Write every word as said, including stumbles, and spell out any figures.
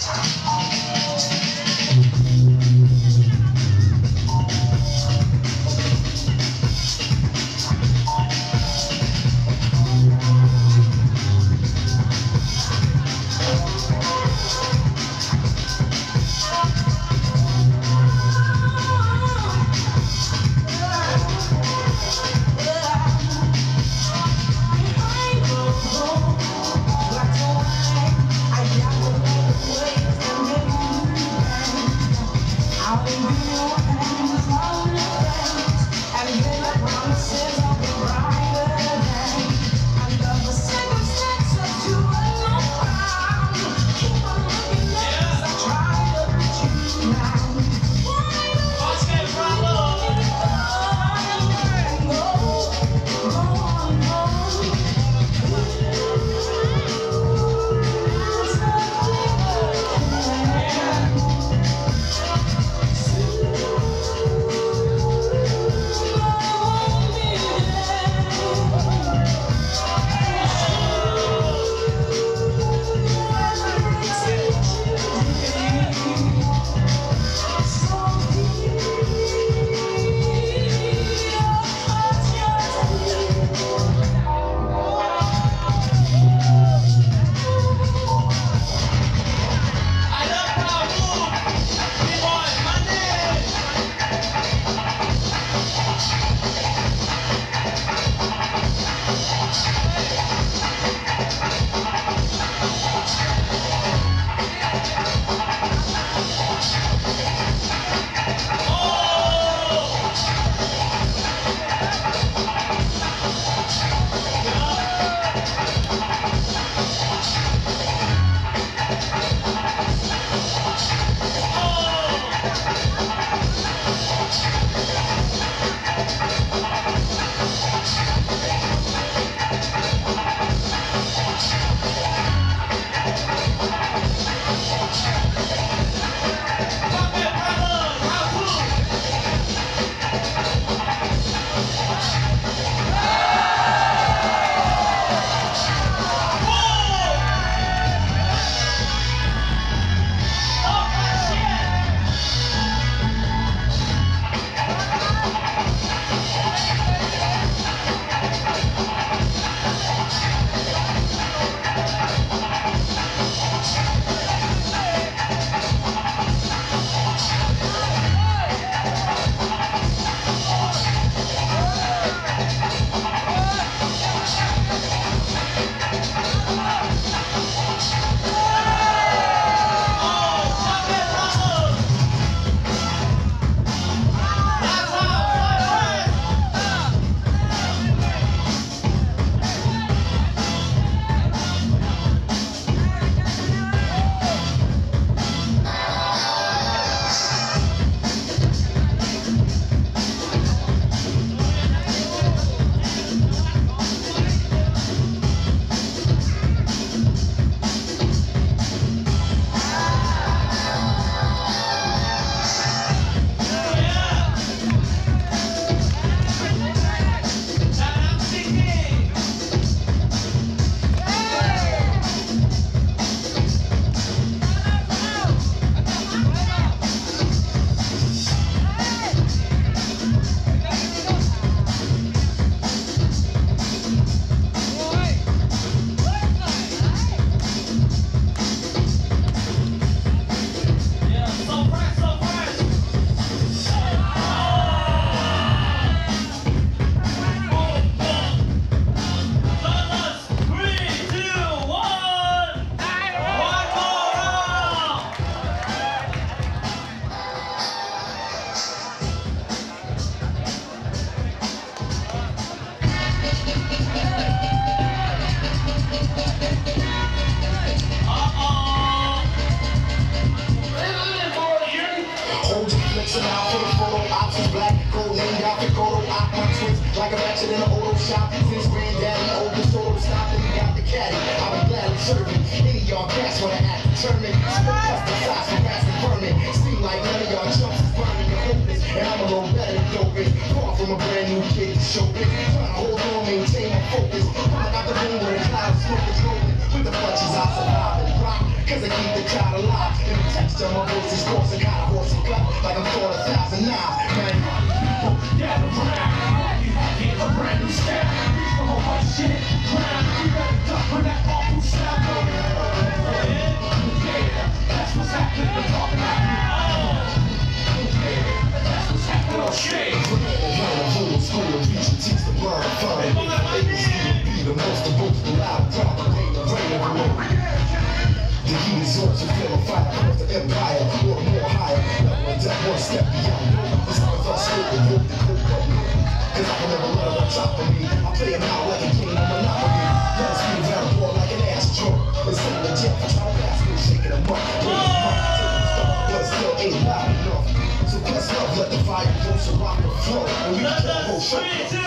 Like a ratchet in an auto shop. Since granddaddy opened store to stop and got the caddy, I'll be gladly serving any of y'all cats wanna act determined. Split custom size from fast and permanent. Seem like none of y'all chumps is burning and hopeless, and I'm a little better than doping. Far from a brand new kid to show it. Trying to hold on, maintain my focus. Coming out the room where the cloud of smoke is rolling. With the punches I survive and rock. cause I keep the crowd alive. And the texture of my voice is coarse and kind of hoarse and gut, like I'm throwing a thousand knives, man. Gather round, you get a brand new style. Reach for my white shit, crown. You better duck when that awful sound goes. Yeah, that's what's happening. We're talking about yeah, that's what's happening on shit. School and teach and teach the blind fun. A B C to be the most devoted, loud, proud, rain, the rain of the world. The heat is yours, you feel a fire across the empire, or more higher. Level of death, one step beyond. As long as I smoke and hope the coke up. Cause I can never let them on top of me. I play him out like a king on Monopoly. Let us move down the board like an astro. Instead of the jet, I try to pass me, shaking them up. But it still ain't loud enough. So let's love, let the fire go so rock the flow. And we can whole show.